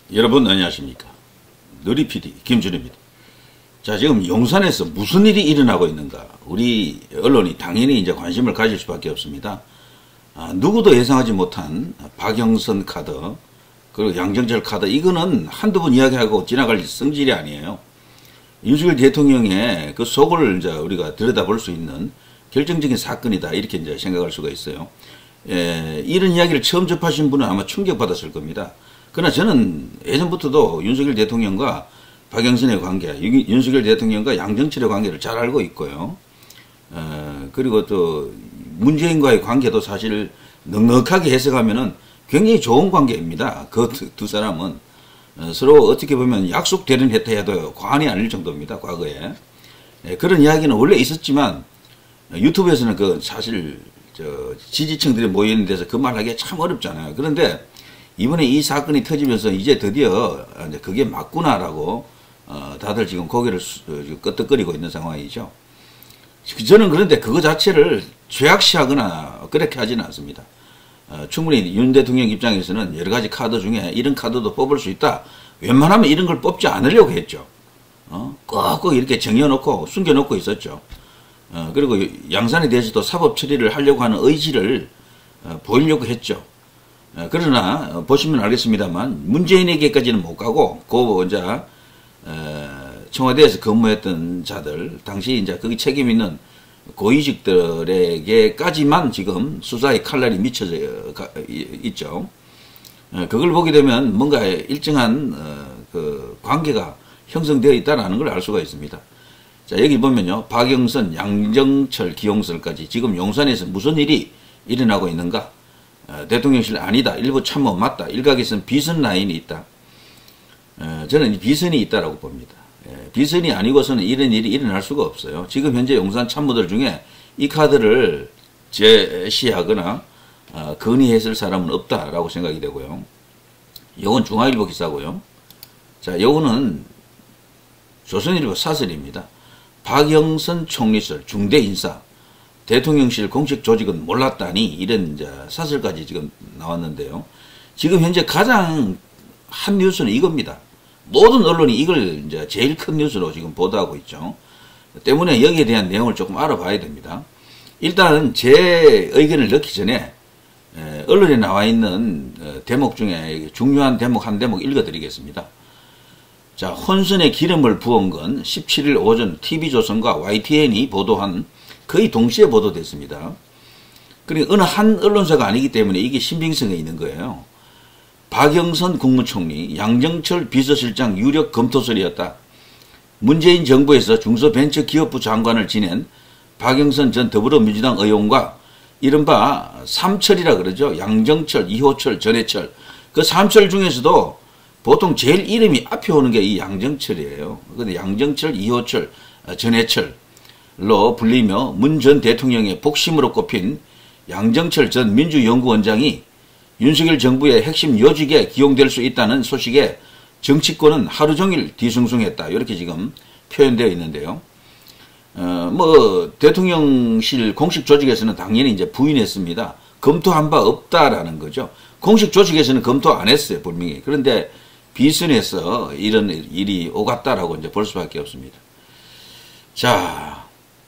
여러분 안녕하십니까. 느리 PD 김준입니다. 자, 지금 용산에서 무슨 일이 일어나고 있는가, 우리 언론이 당연히 이제 관심을 가질 수밖에 없습니다. 누구도 예상하지 못한 박영선 카드, 그리고 양정철 카드, 이거는 한두 번 이야기하고 지나갈 성질이 아니에요. 윤석열 대통령의 그 속을 이제 우리가 들여다볼 수 있는 결정적인 사건이다, 이렇게 이제 생각할 수가 있어요. 이런 이야기를 처음 접하신 분은 아마 충격받았을 겁니다. 그러나 저는 예전부터도 윤석열 대통령과 박영선의 관계, 윤석열 대통령과 양정철의 관계를 잘 알고 있고요. 그리고 또 문재인과의 관계도 사실 넉넉하게 해석하면은 굉장히 좋은 관계입니다. 그 두 사람은 서로 어떻게 보면 약속 대련했다 해도 과언이 아닐 정도입니다. 과거에. 그런 이야기는 원래 있었지만 유튜브에서는 그 사실 지지층들이 모이는 데서 그 말하기가 참 어렵잖아요. 그런데 이번에 이 사건이 터지면서 이제 드디어 그게 맞구나라고 다들 지금 고개를 끄덕거리고 있는 상황이죠. 저는 그런데 그거 자체를 죄악시하거나 그렇게 하지는 않습니다. 충분히 윤 대통령 입장에서는 여러 가지 카드 중에 이런 카드도 뽑을 수 있다, 웬만하면 이런 걸 뽑지 않으려고 했죠. 꼭 이렇게 정해놓고 숨겨놓고 있었죠. 그리고 양산에 대해서도 사법 처리를 하려고 하는 의지를 보이려고 했죠. 그러나 보시면 알겠습니다만 문재인에게까지는 못 가고 이제 청와대에서 근무했던 자들, 당시 이제 거기 책임 있는 고위직들에게까지만 지금 수사의 칼날이 미쳐져 있죠. 그걸 보게 되면 뭔가 일정한 그 관계가 형성되어 있다는 걸 알 수가 있습니다. 자, 여기 보면요, 박영선, 양정철, 기용설까지 지금 용산에서 무슨 일이 일어나고 있는가? 대통령실 아니다, 일부 참모 맞다, 일각에서는 비선 라인이 있다. 저는 비선이 있다라고 봅니다. 비선이 아니고서는 이런 일이 일어날 수가 없어요. 지금 현재 용산 참모들 중에 이 카드를 제시하거나 건의했을 사람은 없다라고 생각이 되고요. 요건 중앙일보 기사고요. 자, 요거는 조선일보 사설입니다. 박영선 총리설 중대 인사, 대통령실 공식 조직은 몰랐다니, 이런 이제 사설까지 지금 나왔는데요. 지금 현재 가장 한 뉴스는 이겁니다. 모든 언론이 이걸 이제 제일 큰 뉴스로 지금 보도하고 있죠. 때문에 여기에 대한 내용을 조금 알아봐야 됩니다. 일단 제 의견을 넣기 전에 언론에 나와 있는 대목 중에 중요한 대목 한 대목 읽어드리겠습니다. 자, 혼선에 기름을 부은 건 17일 오전 TV조선과 YTN이 보도한 거의 동시에 보도됐습니다. 그러니까 어느 한 언론사가 아니기 때문에 이게 신빙성이 있는 거예요. 박영선 국무총리, 양정철 비서실장 유력 검토설이었다. 문재인 정부에서 중소벤처기업부 장관을 지낸 박영선 전 더불어민주당 의원과 이른바 삼철이라 그러죠. 양정철, 이호철, 전해철. 그 삼철 중에서도 보통 제일 이름이 앞에 오는 게 이 양정철이에요. 근데 양정철, 이호철, 전해철로 불리며 문 전 대통령의 복심으로 꼽힌 양정철 전 민주연구원장이 윤석열 정부의 핵심 요직에 기용될 수 있다는 소식에 정치권은 하루 종일 뒤숭숭했다, 이렇게 지금 표현되어 있는데요. 대통령실 공식 조직에서는 당연히 이제 부인했습니다. 검토한 바 없다라는 거죠. 공식 조직에서는 검토 안 했어요, 분명히. 그런데 비선에서 이런 일이 오갔다라고 이제 볼 수밖에 없습니다. 자,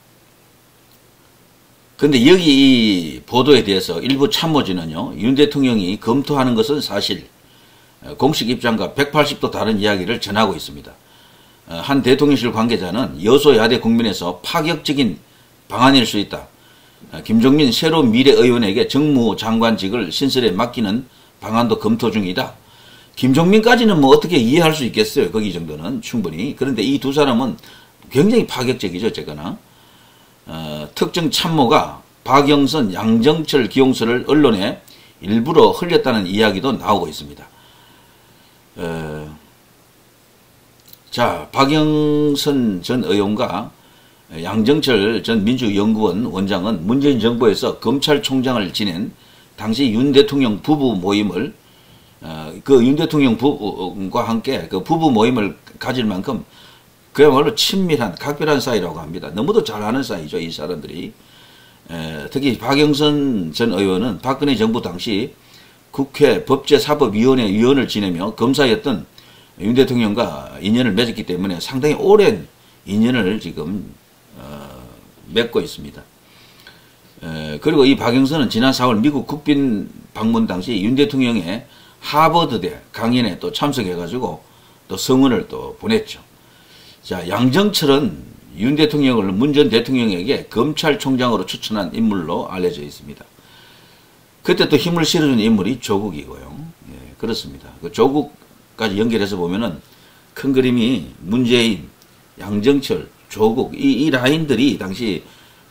근데 여기 이 보도에 대해서 일부 참모진은요, 윤 대통령이 검토하는 것은 사실, 공식 입장과 180도 다른 이야기를 전하고 있습니다. 한 대통령실 관계자는 여소야대 국면에서 파격적인 방안일 수 있다. 김종민 새로운 미래의원에게 정무장관직을 신설에 맡기는 방안도 검토 중이다. 김종민까지는 뭐 어떻게 이해할 수 있겠어요. 거기 정도는 충분히. 그런데 이 두 사람은 굉장히 파격적이죠. 어쨌거나. 특정 참모가 박영선, 양정철 기용설을 언론에 일부러 흘렸다는 이야기도 나오고 있습니다. 자, 박영선 전 의원과 양정철 전 민주연구원 원장은 문재인 정부에서 검찰총장을 지낸 당시 윤 대통령 부부 모임을 그 윤 대통령 부부와 함께 그 부부 모임을 가질 만큼 그야말로 친밀한 각별한 사이라고 합니다. 너무도 잘 아는 사이죠, 이 사람들이. 특히 박영선 전 의원은 박근혜 정부 당시 국회 법제사법위원회 위원을 지내며 검사였던 윤 대통령과 인연을 맺었기 때문에 상당히 오랜 인연을 지금 맺고 있습니다. 그리고 이 박영선은 지난 4월 미국 국빈 방문 당시 윤 대통령의 하버드대 강연에 또 참석해가지고 또 성원을 또 보냈죠. 자, 양정철은 윤 대통령을 문 전 대통령에게 검찰총장으로 추천한 인물로 알려져 있습니다. 그때 또 힘을 실어준 인물이 조국이고요. 예, 그렇습니다. 그 조국까지 연결해서 보면은 큰 그림이 문재인, 양정철, 조국 이 라인들이 당시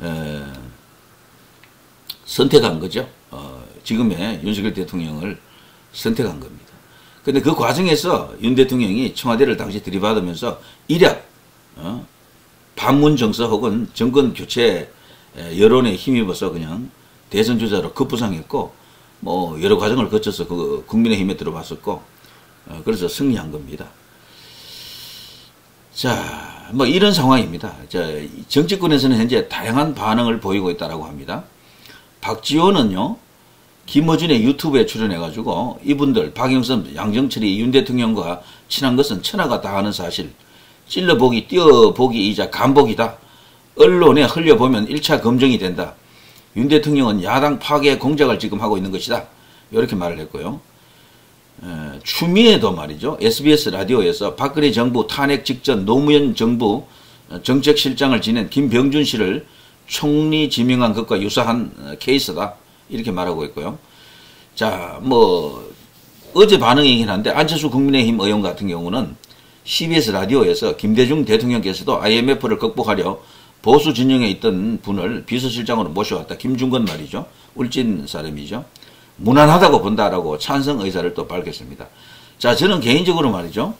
선택한 거죠. 지금의 윤석열 대통령을 선택한 겁니다. 근데 그 과정에서 윤 대통령이 청와대를 당시 들이받으면서 일약 반문 정서 혹은 정권 교체 여론에 힘입어서 그냥 대선 주자로 급부상했고 뭐 여러 과정을 거쳐서 그 국민의힘에 들어왔었고 그래서 승리한 겁니다. 자, 뭐 이런 상황입니다. 자, 정치권에서는 현재 다양한 반응을 보이고 있다라고 합니다. 박지원은요, 김어준의 유튜브에 출연해가지고 이분들 박영선, 양정철이 윤 대통령과 친한 것은 천하가 다 아는 사실, 찔러보기, 띄어보기이자 간보기다. 언론에 흘려보면 1차 검증이 된다. 윤 대통령은 야당 파괴 공작을 지금 하고 있는 것이다. 이렇게 말을 했고요. 추미애도 말이죠. SBS 라디오에서 박근혜 정부 탄핵 직전 노무현 정부 정책실장을 지낸 김병준 씨를 총리 지명한 것과 유사한 케이스다. 이렇게 말하고 있고요. 자, 뭐 어제 반응이긴 한데 안철수 국민의힘 의원 같은 경우는 CBS 라디오에서 김대중 대통령께서도 IMF를 극복하려 보수 진영에 있던 분을 비서실장으로 모셔왔다. 김중건 말이죠. 울진 사람이죠. 무난하다고 본다라고 찬성 의사를 또 밝혔습니다. 자, 저는 개인적으로 말이죠.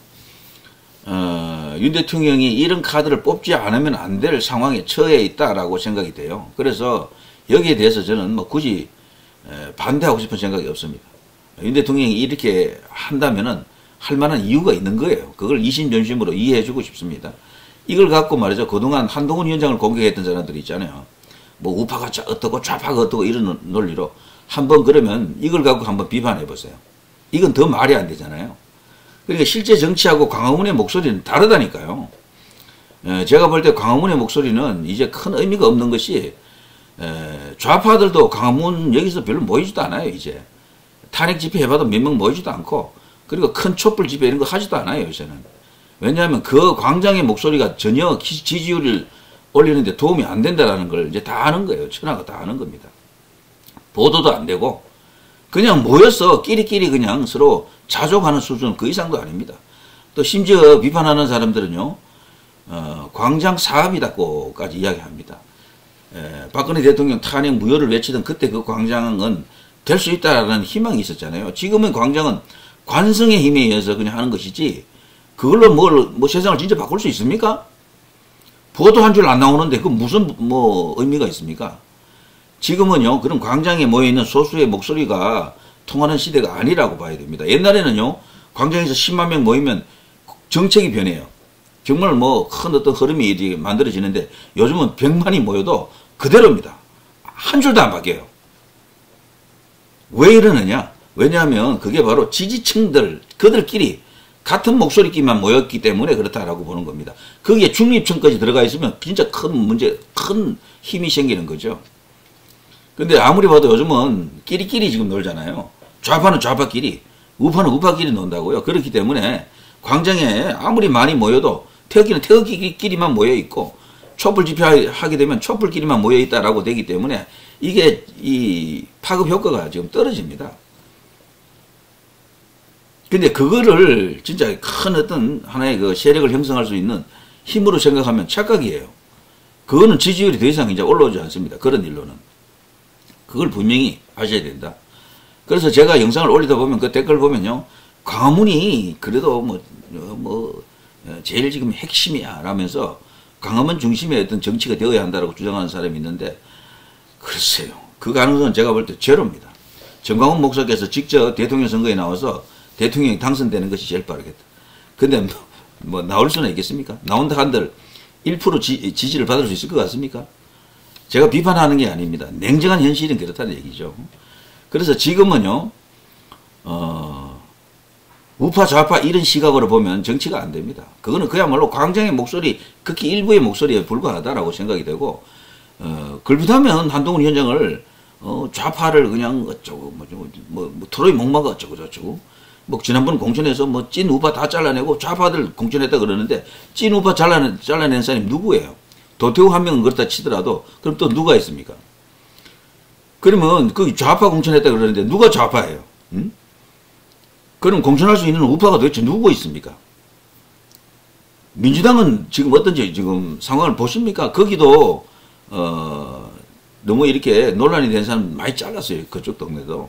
윤 대통령이 이런 카드를 뽑지 않으면 안 될 상황에 처해 있다라고 생각이 돼요. 그래서 여기에 대해서 저는 뭐 굳이 반대하고 싶은 생각이 없습니다. 윤 대통령이 이렇게 한다면은 할 만한 이유가 있는 거예요. 그걸 이심전심으로 이해해주고 싶습니다. 이걸 갖고 말이죠. 그동안 한동훈 위원장을 공격했던 사람들이 있잖아요. 뭐 우파가 어떻고 좌파가 어떻고 이런 논리로 한번 그러면 이걸 갖고 한번 비판해보세요. 이건 더 말이 안 되잖아요. 그러니까 실제 정치하고 광화문의 목소리는 다르다니까요. 제가 볼 때 광화문의 목소리는 이제 큰 의미가 없는 것이 좌파들도 광화문 여기서 별로 모이지도 않아요. 이제 탄핵 집회 해봐도 몇 명 모이지도 않고 그리고 큰 촛불 집회 이런 거 하지도 않아요. 요새는. 왜냐하면 그 광장의 목소리가 전혀 지지율을 올리는데 도움이 안 된다는 걸 이제 다 아는 거예요. 천하가 다 아는 겁니다. 보도도 안 되고 그냥 모여서 끼리끼리 그냥 서로 자족하는 수준 그 이상도 아닙니다. 또 심지어 비판하는 사람들은요. 광장 사업이다고까지 이야기합니다. 박근혜 대통령 탄핵 무효를 외치던 그때 그 광장은 될 수 있다라는 희망이 있었잖아요. 지금은 광장은 관성의 힘에 의해서 그냥 하는 것이지 그걸로 뭐 세상을 진짜 바꿀 수 있습니까? 보도 한 줄 안 나오는데 그 무슨 뭐 의미가 있습니까? 지금은요, 그런 광장에 모여있는 소수의 목소리가 통하는 시대가 아니라고 봐야 됩니다. 옛날에는요, 광장에서 10만 명 모이면 정책이 변해요. 정말 뭐 큰 어떤 흐름이 만들어지는데 요즘은 100만이 모여도 그대로입니다. 한 줄도 안 바뀌어요. 왜 이러느냐? 왜냐하면 그게 바로 지지층들, 그들끼리 같은 목소리끼리만 모였기 때문에 그렇다라고 보는 겁니다. 거기에 중립층까지 들어가 있으면 진짜 큰 문제, 큰 힘이 생기는 거죠. 근데 아무리 봐도 요즘은 끼리끼리 지금 놀잖아요. 좌파는 좌파끼리, 우파는 우파끼리 논다고요. 그렇기 때문에 광장에 아무리 많이 모여도 태극기는 태극기끼리만 모여있고 촛불 집회하게 되면 촛불끼리만 모여있다라고 되기 때문에 이게 이 파급 효과가 지금 떨어집니다. 근데 그거를 진짜 큰 어떤 하나의 그 세력을 형성할 수 있는 힘으로 생각하면 착각이에요. 그거는 지지율이 더 이상 이제 올라오지 않습니다. 그런 일로는. 그걸 분명히 아셔야 된다. 그래서 제가 영상을 올리다 보면 그 댓글 보면요. 광화문이 그래도 제일 지금 핵심이야 라면서 광화문 중심의 어떤 정치가 되어야 한다라고 주장하는 사람이 있는데 글쎄요. 그 가능성은 제가 볼 때 제로입니다. 정광훈 목사께서 직접 대통령 선거에 나와서 대통령이 당선되는 것이 제일 빠르겠다. 근데 뭐 나올 수는 있겠습니까? 나온다 한들 1% 지지를 받을 수 있을 것 같습니까? 제가 비판하는 게 아닙니다. 냉정한 현실은 그렇다는 얘기죠. 그래서 지금은요. 우파 좌파 이런 시각으로 보면 정치가 안 됩니다. 그거는 그야말로 광장의 목소리, 극히 일부의 목소리에 불과하다라고 생각이 되고, 그렇다면 한동훈 위원장을 좌파를 그냥 어쩌고 뭐 트로이 목마가 어쩌고 저쩌고, 뭐 지난번 공천에서 뭐 찐 우파 다 잘라내고 좌파들 공천했다 그러는데, 찐 우파 잘라낸 사람이 누구예요? 도태우 한 명은 그렇다 치더라도 그럼 또 누가 있습니까? 그러면 그 좌파 공천했다 그러는데 누가 좌파예요? 응? 그럼 공천할 수 있는 우파가 도대체 누구 있습니까? 민주당은 지금 어떤지 지금 상황을 보십니까? 거기도 너무 이렇게 논란이 된 사람 많이 잘랐어요. 그쪽 동네도.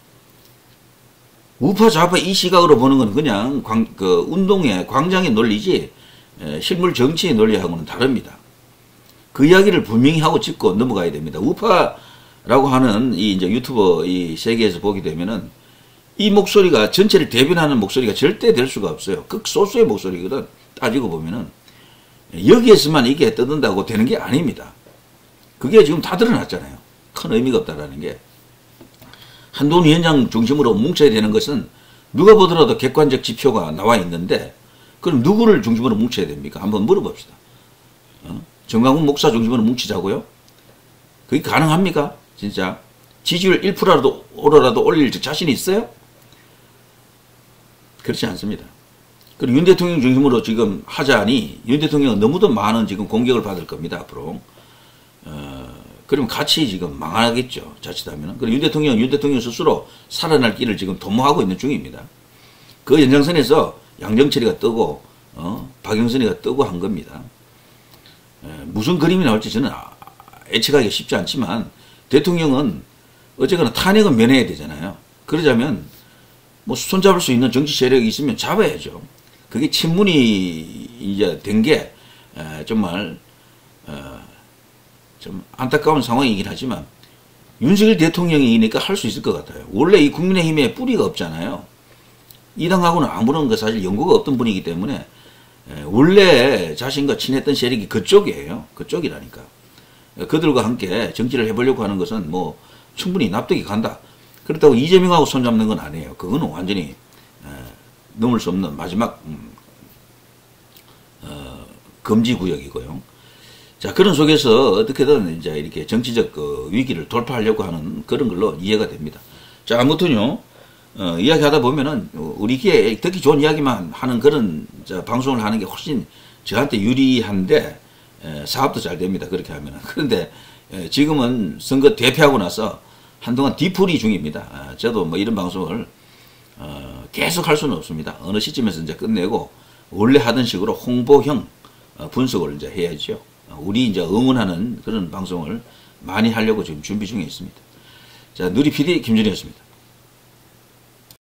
우파 좌파 이 시각으로 보는 건 그냥 운동의 광장의 논리지 실물 정치의 논리하고는 다릅니다. 그 이야기를 분명히 하고 짚고 넘어가야 됩니다. 우파라고 하는 이 이제 유튜버 이 세계에서 보게 되면은 이 목소리가 전체를 대변하는 목소리가 절대 될 수가 없어요. 극소수의 목소리거든. 따지고 보면은 여기에서만 이게 떠든다고 되는 게 아닙니다. 그게 지금 다 드러났잖아요. 큰 의미가 없다라는 게. 한동훈 위원장 중심으로 뭉쳐야 되는 것은 누가 보더라도 객관적 지표가 나와 있는데 그럼 누구를 중심으로 뭉쳐야 됩니까? 한번 물어봅시다. 정강훈 목사 중심으로 뭉치자고요? 그게 가능합니까? 진짜 지지율 1%라도 오더라도 올릴 자신이 있어요? 그렇지 않습니다. 그리고 윤 대통령 중심으로 지금 하자니 윤 대통령은 너무도 많은 지금 공격을 받을 겁니다. 앞으로. 그러면 같이 지금 망하겠죠. 자칫하면. 그리고 윤 대통령 스스로 살아날 길을 지금 도모하고 있는 중입니다. 그 연장선에서 양정철이가 뜨고 박영선이가 뜨고 한 겁니다. 무슨 그림이 나올지 저는 예측하기 쉽지 않지만 대통령은 어쨌거나 탄핵은 면해야 되잖아요. 그러자면 뭐 손잡을 수 있는 정치 세력이 있으면 잡아야죠. 그게 친문이 이제 된 게 정말 좀 안타까운 상황이긴 하지만 윤석열 대통령이니까 할 수 있을 것 같아요. 원래 이 국민의힘에 뿌리가 없잖아요. 이 당하고는 아무런 거 사실 연고가 없던 분이기 때문에 원래 자신과 친했던 세력이 그쪽이에요. 그쪽이라니까. 그들과 함께 정치를 해보려고 하는 것은 뭐 충분히 납득이 간다. 그렇다고 이재명하고 손잡는 건 아니에요. 그거는 완전히 넘을 수 없는 마지막 금지 구역이고요. 자, 그런 속에서 어떻게든 이제 이렇게 정치적 위기를 돌파하려고 하는 그런 걸로 이해가 됩니다. 자, 아무튼요, 이야기하다 보면은 우리에게 듣기 좋은 이야기만 하는 그런 방송을 하는 게 훨씬 저한테 유리한데 사업도 잘 됩니다. 그렇게 하면은. 그런데 지금은 선거 대패하고 나서 한동안 뒤풀이 중입니다. 저도 뭐 이런 방송을 계속 할 수는 없습니다. 어느 시점에서 이제 끝내고 원래 하던 식으로 홍보형 분석을 이제 해야죠. 우리 이제 응원하는 그런 방송을 많이 하려고 지금 준비 중에 있습니다. 자, 누리 PD 김준희였습니다.